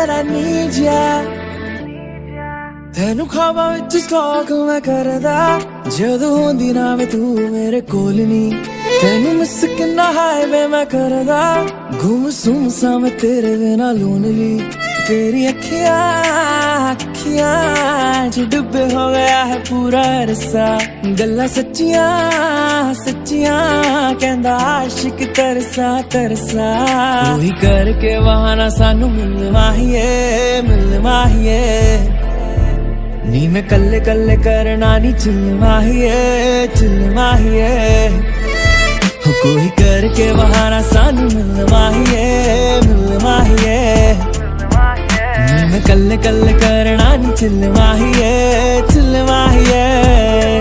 that I need ya। तेनू ख्वाबां विच stock मैं करदा, जदों होंदी ना वे तू मेरे कोल नी। तेनू मिस किन्ना हाईवे मैं करदा, गुमसुम सा मैं तेरे बिना लोनली। तेरी अखियां अखियां च डुबे हो गया है पूरा रसा, गल्लां सच्चियां सच्चियां कहंदा आशिक तरसा तरसा। कोई करके बहाना सानू मिलवा हिए नी मैं कल्ले कल्ले करना नी चिलवा हिए। कोई करके बहाना सानू मिलवा हिए नी मैं कल्ले कल्ले करना नी चिलवा हिए।